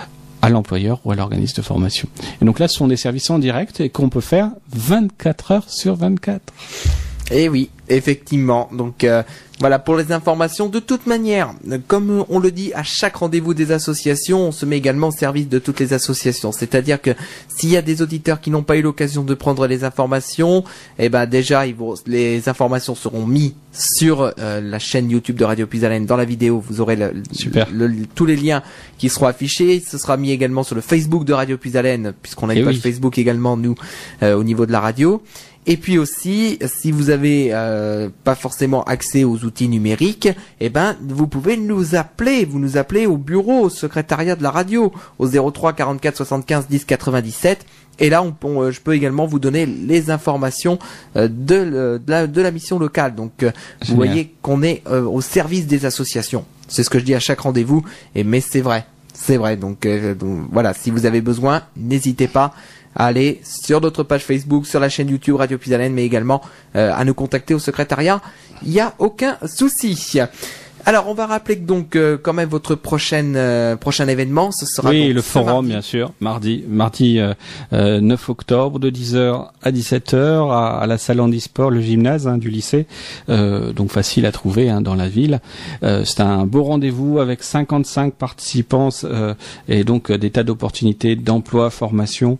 à l'employeur ou à l'organisme de formation. Et donc là, ce sont des services en direct et qu'on peut faire vingt-quatre heures sur vingt-quatre. Eh oui, effectivement. Donc euh, voilà pour les informations. De toute manière, comme on le dit à chaque rendez-vous des associations, on se met également au service de toutes les associations. C'est-à-dire que s'il y a des auditeurs qui n'ont pas eu l'occasion de prendre les informations, eh ben déjà ils vont, les informations seront mises sur euh, la chaîne YouTube de Radio Puisalène. Dans la vidéo, vous aurez le, Super. Le, le, tous les liens qui seront affichés. Ce sera mis également sur le Facebook de Radio Puisalène, puisqu'on a une Et page oui. Facebook également nous euh, au niveau de la radio. Et puis aussi, si vous avez euh, pas forcément accès aux outils numériques, eh ben vous pouvez nous appeler, vous nous appelez au bureau, au secrétariat de la radio, au zéro trois quarante-quatre soixante-quinze dix quatre-vingt-dix-sept. Et là, on, on, je peux également vous donner les informations euh, de, de, la, de la mission locale. Donc, euh, vous voyez qu'on est euh, au service des associations. C'est ce que je dis à chaque rendez-vous. Et mais c'est vrai, c'est vrai. Donc, euh, donc voilà, si vous avez besoin, n'hésitez pas à aller sur notre page Facebook, sur la chaîne YouTube Radio Puisalène, mais également euh, à nous contacter au secrétariat. Il n'y a aucun souci. Alors, on va rappeler que donc euh, quand même votre prochaine euh, prochain événement, ce sera oui donc le ce forum mardi. bien sûr, mardi mardi euh, euh, neuf octobre de dix heures à dix-sept heures à, à la salle handisport, le gymnase hein, du lycée, euh, donc facile à trouver hein, dans la ville. Euh, c'est un beau rendez-vous avec cinquante-cinq participants euh, et donc euh, des tas d'opportunités d'emploi, formation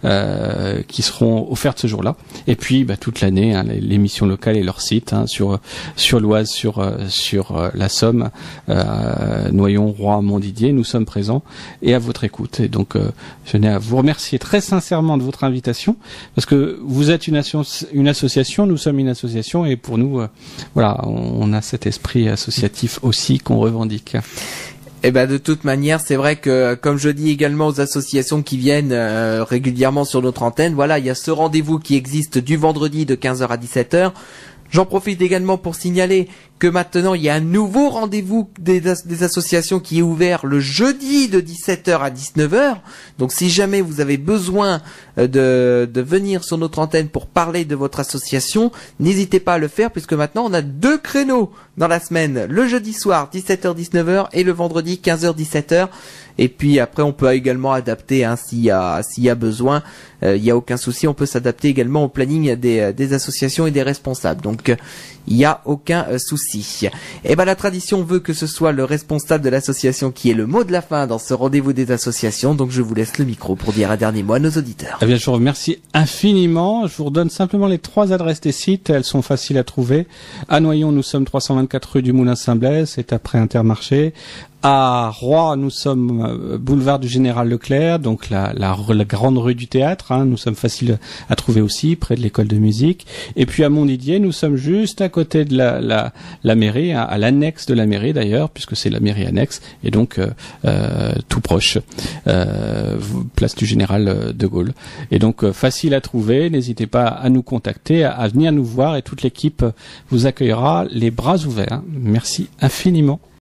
euh, qui seront offertes ce jour-là. Et puis bah, toute l'année hein, l'émission locale et leur site hein, sur sur l'Oise, sur euh, sur euh, la Somme, euh, Noyon, Roy, Montdidier, nous sommes présents et à votre écoute. Et donc, euh, je tenais à vous remercier très sincèrement de votre invitation, parce que vous êtes une, asso- une association, nous sommes une association, et pour nous, euh, voilà, on, on a cet esprit associatif aussi qu'on revendique. Eh ben de toute manière, c'est vrai que comme je dis également aux associations qui viennent euh, régulièrement sur notre antenne, voilà, il y a ce rendez-vous qui existe du vendredi de quinze heures à dix-sept heures. J'en profite également pour signaler que maintenant il y a un nouveau rendez-vous des, des associations qui est ouvert le jeudi de dix-sept heures à dix-neuf heures. Donc si jamais vous avez besoin de, de venir sur notre antenne pour parler de votre association, n'hésitez pas à le faire, puisque maintenant on a deux créneaux dans la semaine, le jeudi soir dix-sept heures dix-neuf heures et le vendredi quinze heures dix-sept heures. Et puis après on peut également adapter hein, s'il y a s'il y a besoin, il euh, n'y a aucun souci, on peut s'adapter également au planning des, des associations et des responsables. Donc il n'y a aucun euh, souci. Et ben la tradition veut que ce soit le responsable de l'association qui ait le mot de la fin dans ce rendez-vous des associations. Donc je vous laisse le micro pour dire un dernier mot à nos auditeurs. Eh bien, je vous remercie infiniment. Je vous redonne simplement les trois adresses des sites. Elles sont faciles à trouver. À Noyon, nous sommes trois cent vingt-quatre rue du Moulin-Saint-Blaise, c'est après Intermarché. À Roy, nous sommes euh, boulevard du Général Leclerc, donc la, la, la grande rue du théâtre. Hein, nous sommes faciles à trouver aussi, près de l'école de musique. Et puis à Montdidier, nous sommes juste à côté de la, la, la mairie, à, à l'annexe de la mairie d'ailleurs, puisque c'est la mairie annexe, et donc euh, euh, tout proche, euh, place du Général de Gaulle. Et donc euh, facile à trouver. N'hésitez pas à nous contacter, à, à venir nous voir, et toute l'équipe vous accueillera les bras ouverts. Merci infiniment.